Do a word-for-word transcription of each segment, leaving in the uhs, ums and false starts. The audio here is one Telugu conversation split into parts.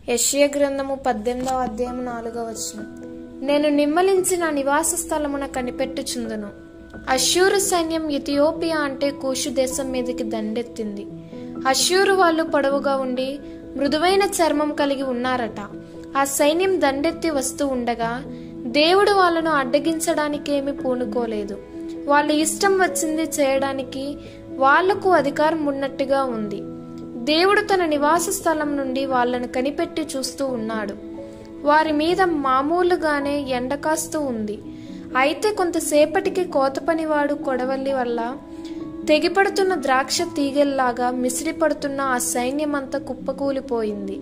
యెషయా గ్రంథము పద్దెనిమిదవ అధ్యాయం నాలుగవ వచనం. నేను నిమ్మలించి నా నివాస స్థలమున కనిపెట్టుచుందును. అష్షూరు సైన్యం ఇథియోపియా అంటే కూషు దేశం మీదకి దండెత్తింది. అష్షూరు వాళ్ళు పొడవుగా ఉండి మృదువైన చర్మం కలిగి ఉన్నారట. ఆ సైన్యం దండెత్తి వస్తూ ఉండగా దేవుడు వాళ్ళను అడ్డగించడానికేమీ పూనుకోలేదు. వాళ్ళు ఇష్టం వచ్చింది చేయడానికి వాళ్లకు అధికారం ఉన్నట్టుగా ఉంది. దేవుడు తన నివాస స్థలం నుండి వాళ్లను కనిపెట్టి చూస్తూ ఉన్నాడు. వారి మీద మామూలుగానే ఎండ కాస్తూ ఉంది. అయితే కొంతసేపటికి కోతపనివాడు కొడవలి వల్ల తెగిపడుతున్న ద్రాక్ష తీగెల్లాగా మిసిరిపడుతున్న ఆ సైన్యమంతా కుప్పకూలిపోయింది.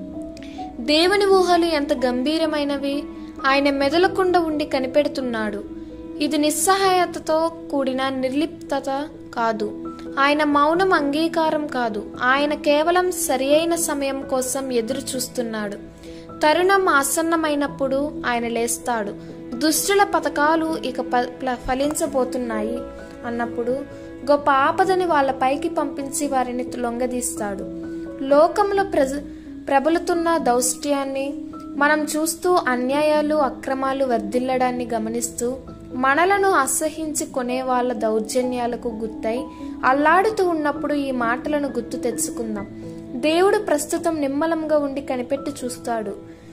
దేవుని ఊహలు ఎంత గంభీరమైనవి! ఆయన మెదలకుండా ఉండి కనిపెడుతున్నాడు. ఇది నిస్సహాయతతో కూడిన నిర్లిప్తత కాదు. ఆయన మౌనం అంగీకారం కాదు. ఆయన కేవలం సరి అయిన సమయం కోసం ఎదురు చూస్తున్నాడు. తరుణం ఆసన్నమైనప్పుడు ఆయన లేస్తాడు. దుష్టుల పథకాలు ఇక ఫలించబోతున్నాయి అన్నప్పుడు గొప్ప ఆపదని వాళ్ళ పైకి పంపించి వారిని లొంగదీస్తాడు. లోకంలో ప్రజ ప్రబలుతున్న దౌష్ట్యాన్ని మనం చూస్తూ అన్యాయాలు అక్రమాలు వర్ధిల్లడాన్ని గమనిస్తూ మనలను అసహించి కొనే వాళ్ళ దౌర్జన్యాలకు గుత్తై అల్లాడుతూ ఉన్నప్పుడు ఈ మాటలను గుర్తు తెచ్చుకుందాం. దేవుడు ప్రస్తుతం నిమ్మలంగా ఉండి కనిపెట్టి చూస్తాడు.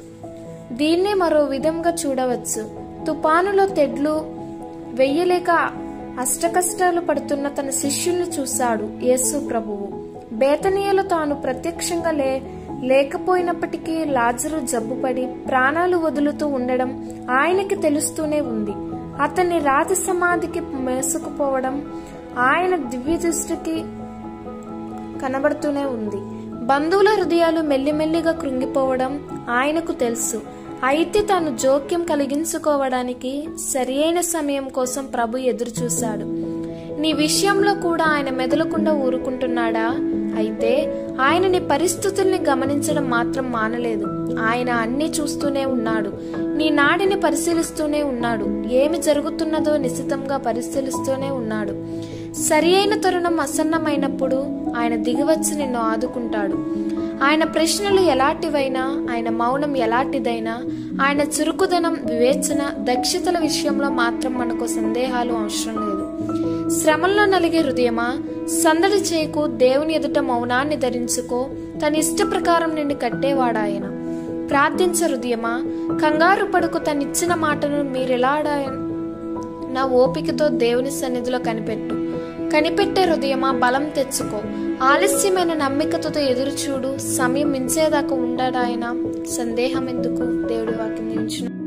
దీన్నే మరో విధంగా చూడవచ్చు. తుపానులో తెడ్లు వెయ్యలేక అష్టకష్టాలు పడుతున్న తన శిష్యుల్ని చూశాడు యేసు ప్రభువు. బేతనీయలో తాను ప్రత్యక్షంగా లే లేకపోయినప్పటికీ లాజరు జబ్బుపడి ప్రాణాలు వదులుతూ ఉండడం ఆయనకి తెలుస్తూనే ఉంది. అతన్ని రాతి సమాధికి మేసుకుపోవడం ఆయన దివ్య దృష్టికి కనబడుతూనే ఉంది. బంధువుల హృదయాలు మెల్లిమెల్లిగా కృంగిపోవడం ఆయనకు తెలుసు. అయితే తాను జోక్యం కలిగించుకోవడానికి సరి అయిన సమయం కోసం ప్రభు ఎదురు చూశాడు. నీ విషయంలో కూడా ఆయన మెదలకుండా ఊరుకుంటున్నాడా? అయితే ఆయన నీ పరిస్థితుల్ని గమనించడం మాత్రం మానలేదు. ఆయన అన్ని చూస్తూనే ఉన్నాడు. నీ నాడిని పరిశీలిస్తూనే ఉన్నాడు. ఏమి జరుగుతున్నదో నిశితంగా పరిశీలిస్తూనే ఉన్నాడు. సరి అయిన తరుణం అసన్నమైనప్పుడు ఆయన దిగివచ్చి నిన్ను ఆదుకుంటాడు. ఆయన ప్రశ్నలు ఎలాంటివైనా, ఆయన మౌనం ఎలాంటిదైనా, ఆయన చురుకుదనం, వివేచన, దక్షతల విషయంలో మాత్రం మనకు సందేహాలు అవసరం లేదు. శ్రమల్లో నలిగే హృదయమా, సందడి చేయకు, దేవుని ఎదుట మౌనాన్ని ధరించుకో. తన ఇష్ట ప్రకారం నిన్ను కట్టేవాడాయన. ప్రార్థించ హృదయమా, కంగారు పడుకు. తనిచ్చిన మాటను మీరెలాడా నా ఓపికతో దేవుని సన్నిధిలో కనిపెట్టు. కనిపెట్టే హృదయమా, బలం తెచ్చుకో. ఆలస్యమైన నమ్మికతో ఎదురు చూడు. సమయం మించేదాకా ఉండడాయన. సందేహం ఎందుకు? దేవుడి వాక్యం నిలిచిన